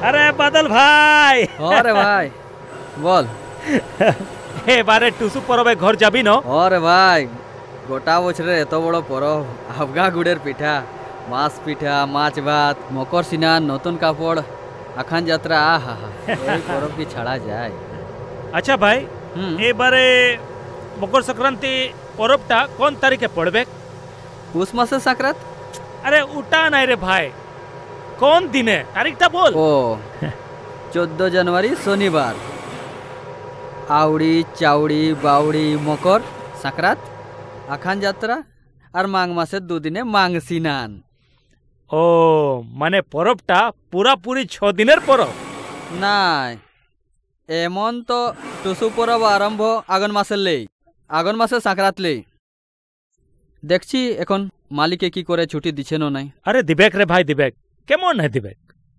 अरे बादल भाई अरे भाई बोल এবারে টুসু পরবে ঘর যাবি ন? अरे भाई गोटा বছরে এত বড় পরব আবগা গুড়ের পিঠা মাছ পিঠা মাছ ভাত মকর স্নান নতুন কাপড় আখান যাত্রা আহা এই পরব কি ছাড়া যায়। আচ্ছা ভাই এবারে মকর সংক্রান্তি পরবটা কোন তারিখে পড়বে? পুষ মাসের সংক্রান্ত। আরে ওটা নাই রে ভাই, কোন দিনে তারিখটা বল। ও 14 জানুয়ারি শনিবার। আউড়ি চাউড়ি বাউড়ি মকর সংক্রান্ত আখান যাত্রা আর মাঘ মাসের দুদিনে মাঘ স্নান। ও মানে পরবটা পুরাপুরি 6 দিনের পরব? নাই এমন তো টুসু পরব আরম্ভ আগুন মাসের লেই আগুন মাসের সংক্রান্ত লেই। দেখছি এখন মালিকে কি করে ছুটি দিচ্ছেন নাই। আরে দিবেক রে ভাই দিবেক, কেমন है দিবেক?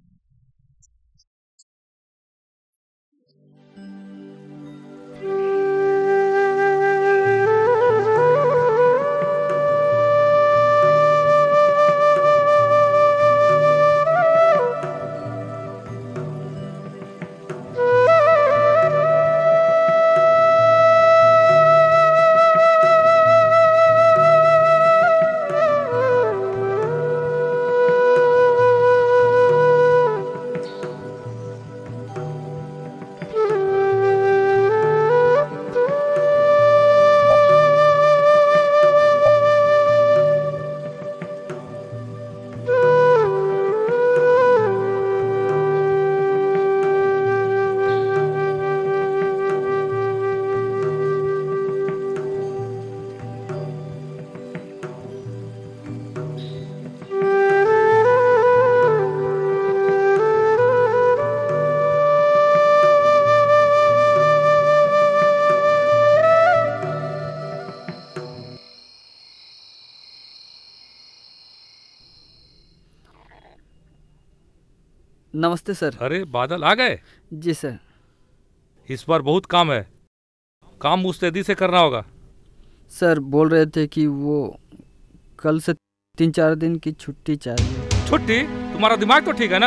नमस्ते सर। अरे बादल आ गए? जी सर। इस बार बहुत काम है, काम मुस्तैदी से करना होगा। सर बोल रहे थे कि वो कल से 3-4 दिन की छुट्टी चाहिए। छुट्टी? तुम्हारा दिमाग तो ठीक है ना?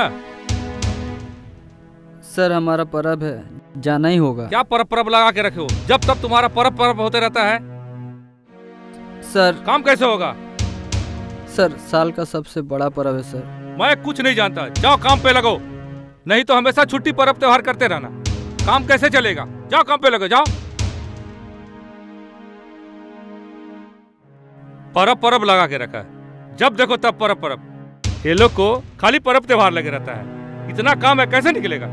सर हमारा पर्व है, जाना ही होगा। क्या पर्व लगा के रखे हो? जब तब तुम्हारा पर्व होते रहता है। सर काम कैसे होगा? सर साल का सबसे बड़ा पर्व है सर। मैं कुछ नहीं जानता, जाओ काम पे लगो, नहीं तो हमेशा छुट्टी पर्व त्योहार करते रहना। काम कैसे चलेगा? जाओ काम पे लगो, जाओ। पर्व लगा के रखा है, जब देखो तब पर्व। ये लोग को खाली पर्व त्योहार लगे रहता है, इतना काम है कैसे निकलेगा?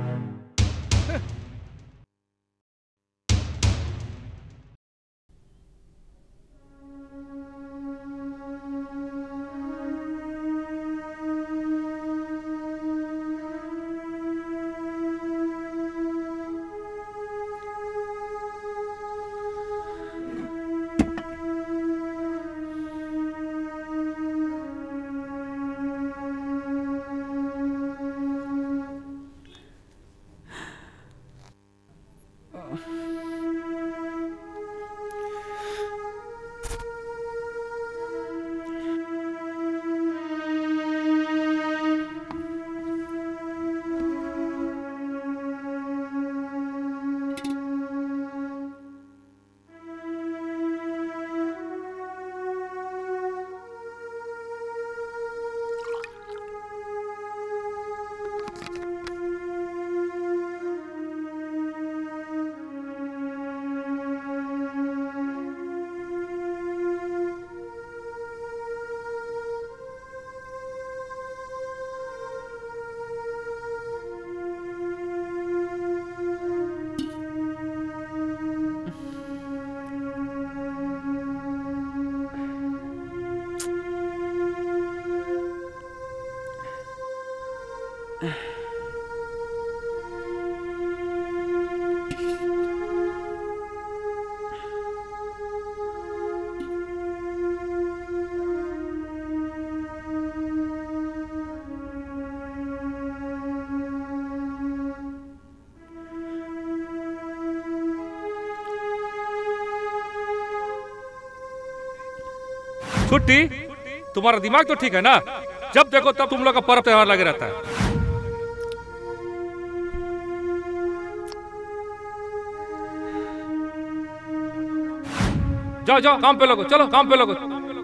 छुट्टी? तुम्हारा दिमाग तो ठीक है ना? जब देखो तब तुम लोग का पर्व त्योहार लगे रहता है। जाओ जाओ काम पे लगो, चलो काम पे लगो।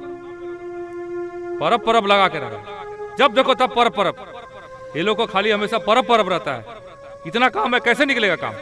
परब परब लगा के रखा, जब देखो तब परब परब। ये लोग को खाली हमेशा परब परब रहता है। इतना काम है, कैसे निकलेगा काम?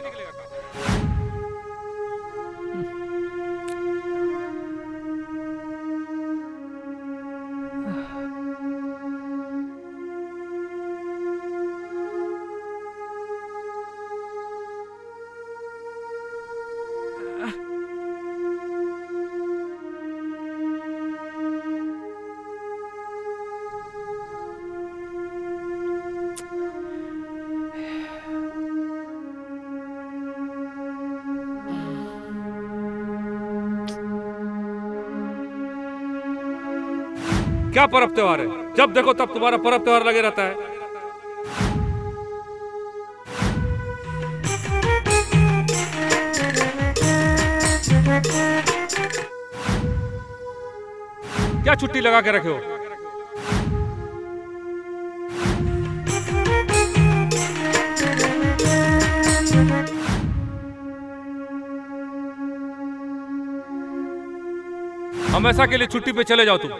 क्या परब त्योहार है? जब देखो तब तुम्हारा परब त्योहार लगे रहता है। क्या छुट्टी लगा के रखे हो? हमेशा के लिए छुट्टी पे चले जाओ तुम।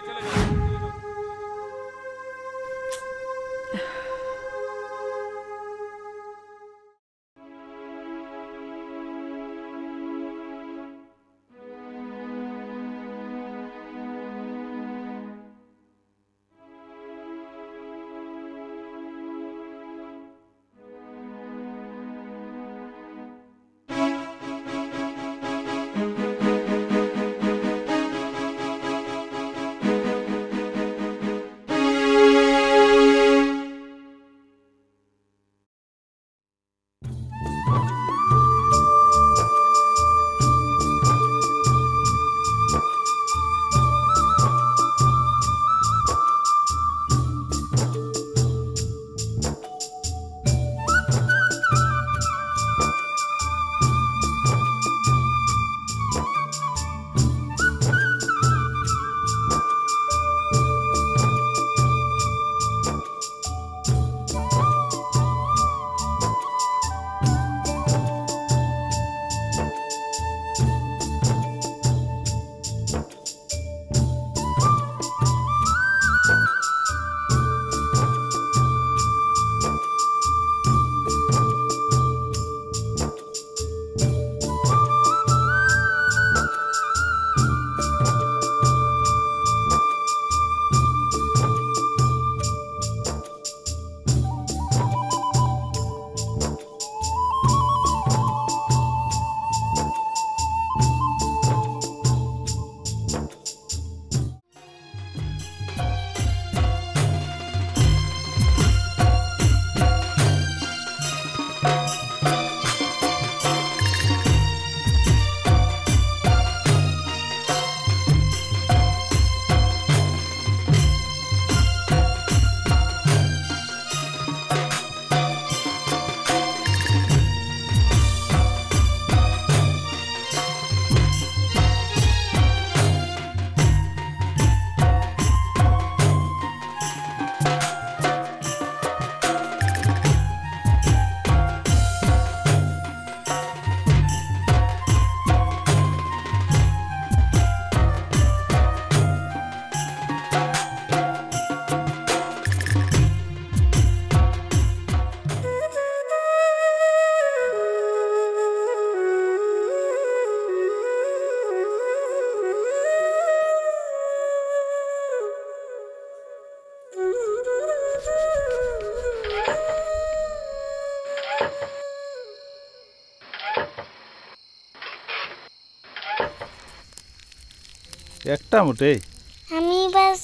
একটা মোটেই আমি বাস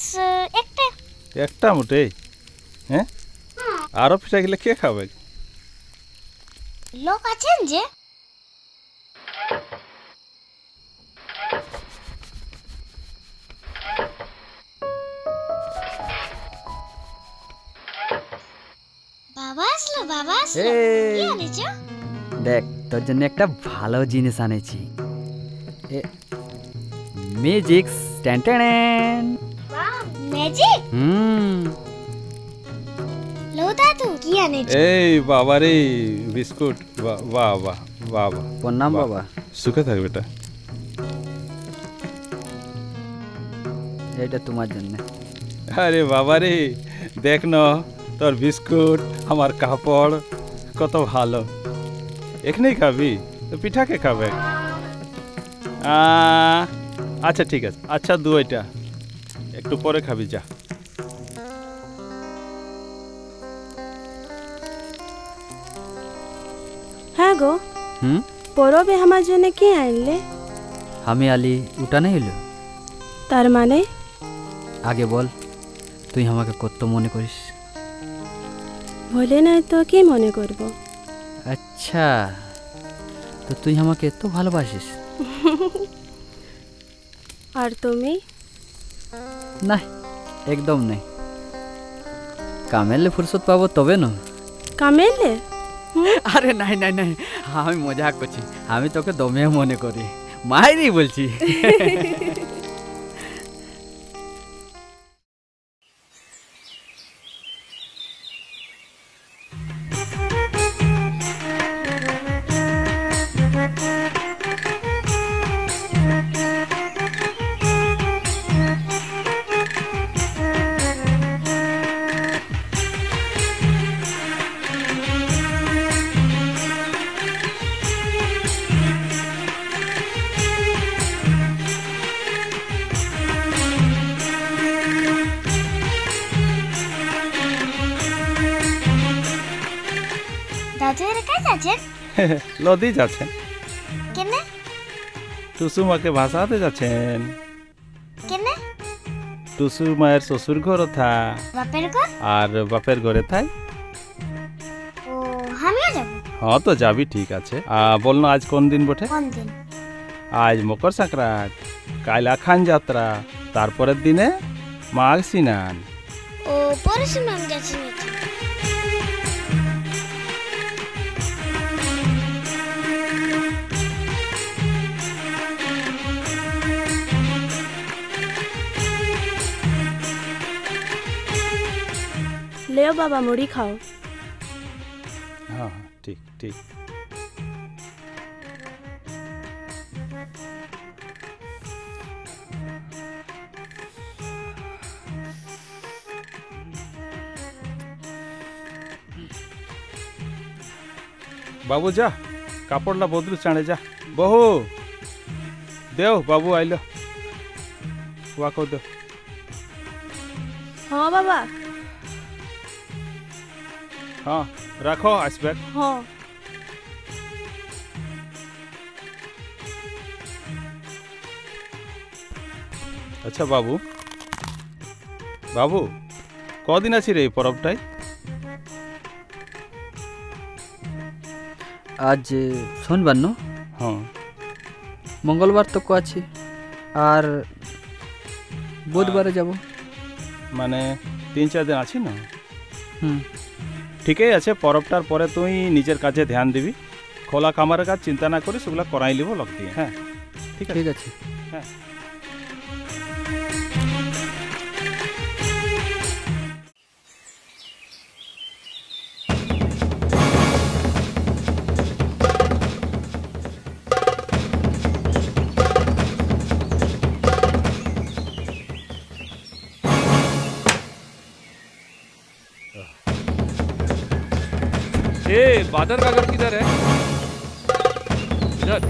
একটা মোটেই হ্যাঁ আরো পিঠা গেলে কে খাবে লোক আছেন যে বাবা আসলো কি এনেছো দেখ তোর জন্য একটা ভালো জিনিস আনেছি ম্যাজিক টেনটেন ম্যাজিক লো দাদু কি এনেছো এই বাবা রে বিস্কুট বাহ বাহ বাহ প্রণাম বাবা সুখে থাক বেটা এটা তোমার জন্য। আরে বাবা রে, দেখ না তোর বিস্কুট আমার কাপড় কত ভালো। এখানেই খাবি তো পিঠাকে খাবে? আচ্ছা ঠিক আছে, আচ্ছা দু এটা একটু পরে খাবি যা। হ্যাঁ গো, পরবে আমার জন্য কি আনলে? আমি আলি ওটা নেই হলো। তার মানে? আগে বল, তুই আমাকে কত মনে করিস? বলে নাই তো কি মনে করব? আচ্ছা, তো তুই আমাকে এত ভালোবাসিস? আর তুমি? না, একদম নেই। কামেলে ফুরসত পাবো তবে না। কামেলে? আরে নাই নাই নাই, আমি মজা করছি। আমি তোকে দমে মনে করি, মায়েরই বলছি। দাদু এর কাছে যাচ্ছেন? লদি যাচ্ছেন, কেনে? টুসু মাকে ভাসাতে যাচ্ছেন। কেনে? টুসু মায়ের শ্বশুর ঘর থা বাপের ঘর? আর বাপের ঘরে থাই। ও আমিও যাব। হ্যাঁ তো যাবি, ঠিক আছে। বল না আজ কোন দিন বটে? কোন দিন? আজ মকর সংক্রান্ত, কাল আখান যাত্রা, তারপরের দিনে মাঘ স্নান। ও পরশুরাম আমি যাচ্ছি নাকি? লেও বাবা, মুড়ি খাও। হ্যাঁ ঠিক ঠিক। বাবু যা, কাপড়লা বদলু চাণে যা। বহু দেও, বাবু আইল, ওয়াকো দেও। হ্যাঁ বাবা। হ্যাঁ রাখো, আসবে। হ্যাঁ। আচ্ছা বাবু, বাবু কদিন আছি রে এই পরবটাই? আজ শনিবার ন? হ্যাঁ। মঙ্গলবার তো আছে, আর বুধবারে যাব। মানে 3-4 দিন আছি না? হুম, ঠিকই আছে। পরবটার পরে তুই নিজের কাজে ধ্যান দিবি, খোলা কামারের কাজ চিন্তা না করি, সেগুলো করাই লিব লোক দিয়ে। হ্যাঁ ঠিক আছে, ঠিক আছে। হ্যাঁ। ए बादल का घर किधर है? इधर।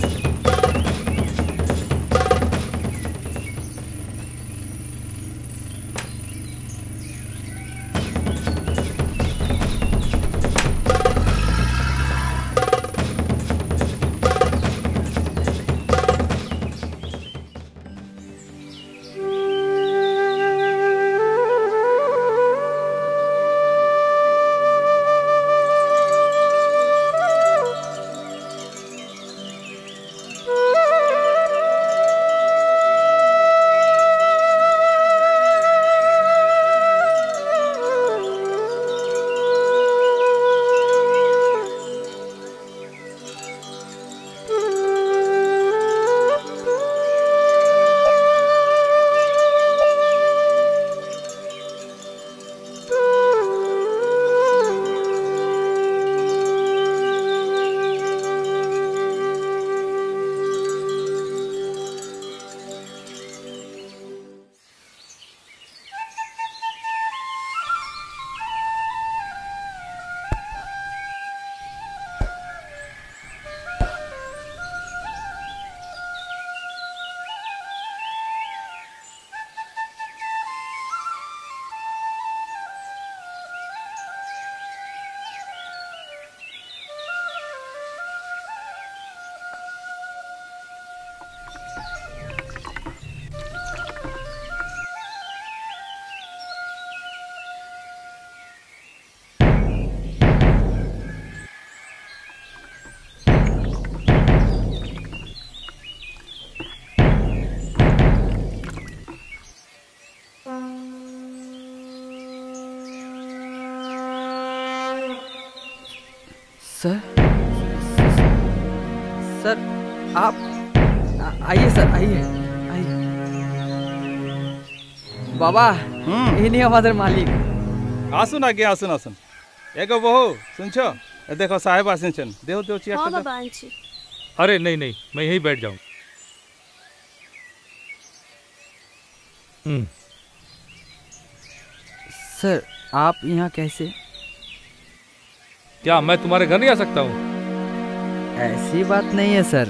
सर सर आप आइए सर, आइए आइए। बाबा इन्हीं हमारे मालिक। আসুন আগে আসুন আসুন। এগো বহু শুনছো, এ দেখো সাহেব আসছেন। দেও দেও हाँ চেয়ারটা बाबा आंची। अरे नहीं नहीं, मैं यहीं बैठ जाऊं। सर आप यहाँ कैसे? क्या मैं तुम्हारे घर नहीं आ सकता हूँ? ऐसी बात नहीं है सर।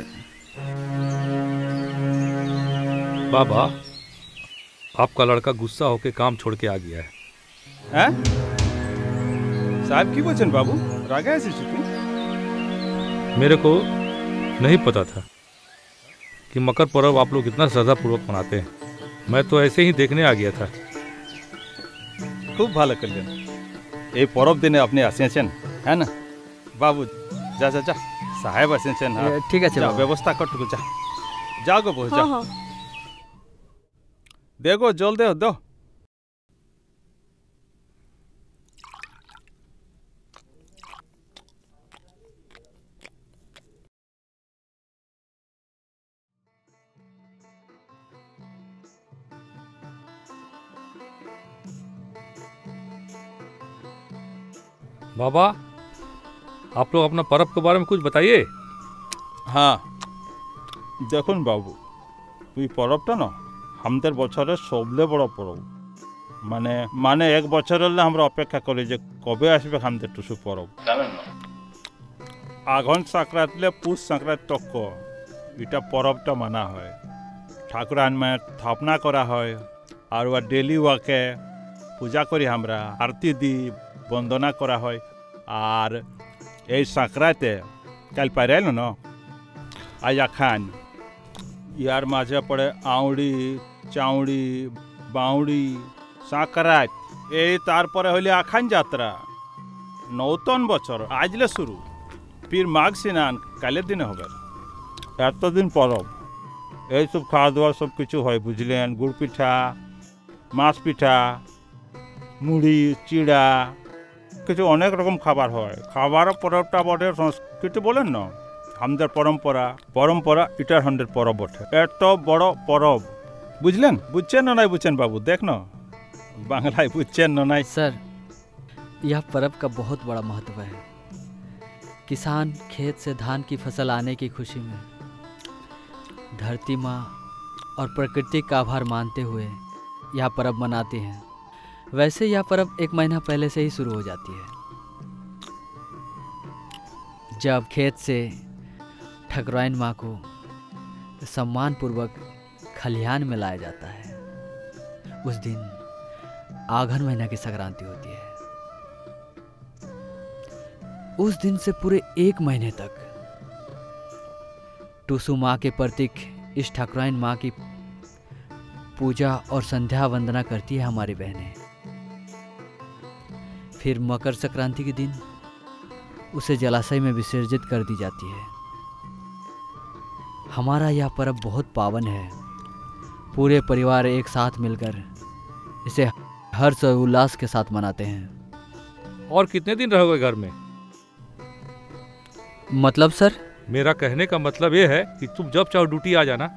बाबा, आपका लड़का गुस्सा होके काम छोड़ के आ गया है। হ্যাঁ সাহেব কি বলছেন বাবু, রাগে আছিস তুই? मेरे को नहीं पता था कि मकर पर्व आप लोग इतना श्रद्धापूर्वक मनाते हैं। मैं तो ऐसे ही देखने आ गया था। খুব ভালো করলেন, এই পরব দিনে আপনি আসেছেন, হ্যাঁ না বাবু? যা যা যা, সাহেব আসেছেন। ঠিক আছে যা বাবা। ব্যবস্থা করটুকু যা, যাও গো বহু हाँ যাও। हाँ। দেখো জল দেও দাও। बाबा, आप लोग अपना पर्व के बारे में कुछ बताइए। হ্যাঁ দেখুন বাবু, তুই পরবটা না আমাদের বছরের সবলে বড় পরব। মানে মানে এক বছর হলে আমরা অপেক্ষা করি যে কবে আসবে আমাদের টুসু পরব, জানেন না? আঘন সংক্রান্তিলে পুষ সংক্রান্তি তক এটা পরবটা মানা হয়। ঠাকুরান মায়ের স্থাপনা করা হয়, আর ওয়া ডেলি ওয়াকে পূজা করি আমরা, আরতি দিই, বন্দনা করা হয়। আর এই সংক্রান্তি কাল পাইল না আয়া খান, ইয়ার মাঝে পড়ে আউড়ি, চাউড়ি, বাউড়ি, সাঁকরাত, এই তারপরে হইলে আখান যাত্রা। নতুন বছর আজলে শুরু, ফির মাঘ স্নান কালের দিনে হবে। এতদিন পরব, এইসব খাওয়া দাওয়া সব কিছু হয় বুঝলেন। গুড় পিঠা, মাছ পিঠা, মুড়ি, চিড়া, কিছু অনেক রকম খাবার হয়। খাবার পরবটা বটে সংস্কৃতি বলেন না, আমাদের পরম্পরা। পরম্পরা এটার হান্ডের পরব বটে। এত বড় পরব, বুঝলেন? বুঝছেন না নাই বুঝছেন বাবু? দেখ না বাংলায় বুঝছেন না নাই? सर यह पर्व का बहुत बड़ा महत्व है। किसान खेत से धान की फसल आने की खुशी में धरती माँ और प्रकृति का आभार मानते हुए यह पर्व मनाते हैं। वैसे यह पर्व एक महीना पहले से ही शुरू हो जाती है, जब खेत से ठकुराइन माँ को सम्मानपूर्वक खलिहान में लाया जाता है। उस दिन आघन महीना की संक्रांति होती है। उस दिन से पूरे एक महीने तक टूसू माँ के प्रतीक इस ठाकुराइन माँ की पूजा और संध्या वंदना करती है हमारी बहनें। फिर मकर संक्रांति के दिन उसे जलाशय में विसर्जित कर दी जाती है। हमारा यह पर्व बहुत पावन है। पूरे परिवार एक साथ मिलकर इसे हर्ष और उल्लास के साथ मनाते हैं। और कितने दिन रहोगे घर में? मतलब सर? मेरा कहने का मतलब ये है कि तुम जब चाहो ड्यूटी आ जाना।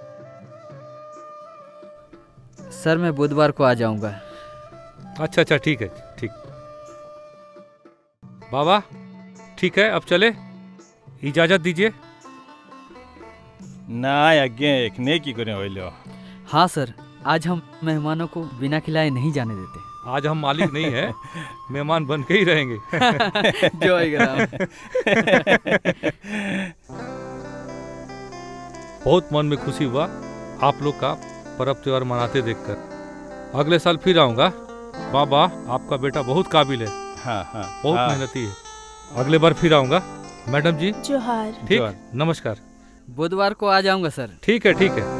सर मैं बुधवार को आ जाऊंगा। अच्छा अच्छा, ठीक है, ठीक। बाबा ठीक है, अब चले, इजाजत दीजिए। না আজ্ঞে এখানে কি করে হইল? हाँ सर, आज हम मेहमानों को बिना खिलाए नहीं जाने देते। आज हम मालिक नहीं है, मेहमान बन के ही रहेंगे। जय ग्राम। बहुत मन में खुशी हुआ आप लोग का पर्व त्योहार मनाते देखकर। अगले साल फिर आऊंगा। बाबा, आपका बेटा बहुत काबिल है, हाँ हाँ बहुत हाँ। मेहनती है। अगले बार फिर आऊंगा। मैडम जी जोहार। ठीक, जोहार। नमस्कार। बुधवार को आ जाऊंगा सर। ठीक है, ठीक है।